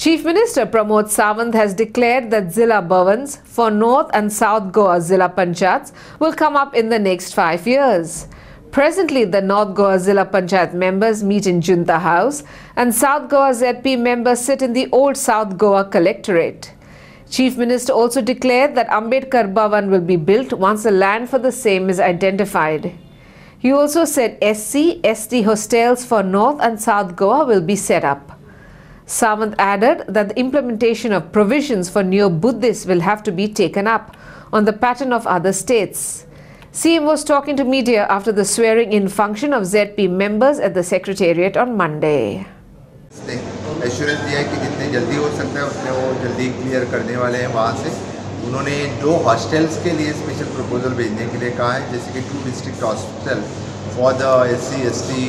Chief Minister Pramod Sawant has declared that Zilla Bhavans for North and South Goa Zilla Panchayats will come up in the next 5 years. Presently, the North Goa Zilla Panchayat members meet in Junta House and South Goa ZP members sit in the old South Goa Collectorate. Chief Minister also declared that Ambedkar Bhavan will be built once the land for the same is identified. He also said SC, ST hostels for North and South Goa will be set up. Sawant added that the implementation of provisions for neo-Buddhists will have to be taken up on the pattern of other states. CM was talking to media after the swearing-in function of ZP members at the Secretariat on Monday. Assurance दिया है कि जितने जल्दी हो सकता है उतने वो जल्दी क्लियर करने वाले हैं वहाँ से। उन्होंने 2 हॉस्टल्स के लिए स्पेशल प्रपोजल भेजने के लिए कहा है, जैसे कि 2 district hostel for the SC, ST,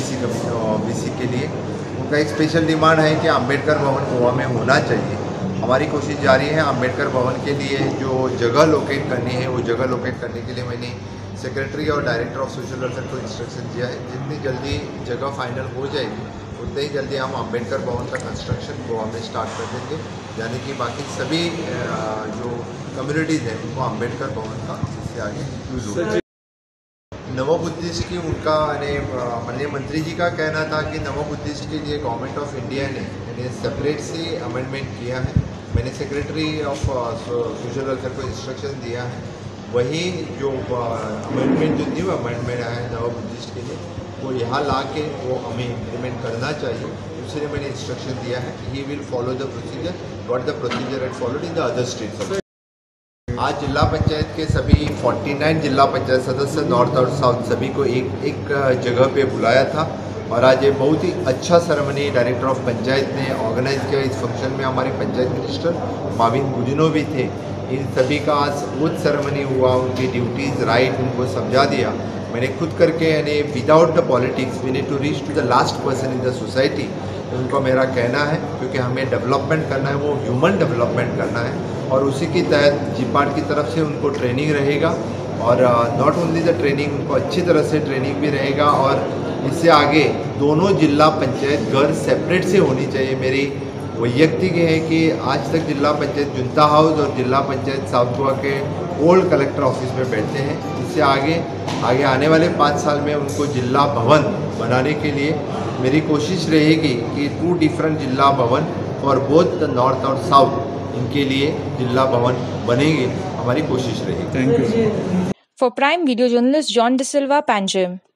OBC के लिए। उनका एक स्पेशल डिमांड है कि अम्बेडकर भवन गोवा में होना चाहिए। हमारी कोशिश जारी है। अम्बेडकर भवन के लिए जो जगह लोकेट करनी है वो जगह लोकेट करने के लिए मैंने सेक्रेटरी और डायरेक्टर ऑफ सोशल वेलफेयर को इंस्ट्रक्शन दिया है। जितनी जल्दी जगह फाइनल हो जाएगी उतने ही जल्दी हम अम्बेडकर भवन का कंस्ट्रक्शन गोवा में स्टार्ट कर देंगे, यानी कि बाकी सभी जो कम्युनिटीज़ हैं उनको अम्बेडकर भवन का इससे आगे यूज होगा। नवो-बुद्धिस्ट की उनका माननीय मंत्री जी का कहना था कि नवो-बुद्धिस्ट के लिए गवर्नमेंट ऑफ इंडिया ने सेपरेट से अमेंडमेंट किया है। मैंने सेक्रेटरी ऑफ सोशल वेलफेयर को इंस्ट्रक्शन दिया है, वही जो अमेंडमेंट जो न्यू अमेंडमेंट है नवो-बुद्धिस्ट के लिए वो यहाँ ला के वो हमें इम्प्लीमेंट करना चाहिए। दूसरे मैंने इंस्ट्रक्शन दिया है he will follow the procedure what the procedure and followed in the other states. आज जिला पंचायत के सभी 49 जिला पंचायत सदस्य नॉर्थ और साउथ सभी को एक जगह पे बुलाया था और आज ये बहुत ही अच्छा सेरेमनी डायरेक्टर ऑफ पंचायत ने ऑर्गेनाइज किया। इस फंक्शन में हमारे पंचायत मिनिस्टर माविन गुजिनो भी थे। इन सभी का आज बहुत सेरेमनी हुआ, उनकी ड्यूटीज़ राइट उनको समझा दिया। मैंने खुद करके यानी without the politics we need to reach to the last person in the society. उनको मेरा कहना है क्योंकि हमें डेवलपमेंट करना है, वो ह्यूमन डेवलपमेंट करना है और उसी के तहत जीपार्ट की तरफ से उनको ट्रेनिंग रहेगा और नॉट ओनली द ट्रेनिंग, उनको अच्छी तरह से ट्रेनिंग भी रहेगा और इससे आगे दोनों जिला पंचायत घर सेपरेट से होनी चाहिए। मेरी वैयक्तिक है कि आज तक जिला पंचायत जुंता हाउस और जिला पंचायत साउथ गोवा के ओल्ड कलेक्टर ऑफिस में बैठते हैं। इससे आगे आने वाले 5 साल में उनको जिला भवन बनाने के लिए मेरी कोशिश रहेगी कि 2 डिफरेंट जिला भवन फॉर बोथ द नॉर्थ और साउथ इनके लिए जिला भवन बनेंगे, हमारी कोशिश रहेगी। Thank you. For Prime Video journalist John De Silva, Panjim.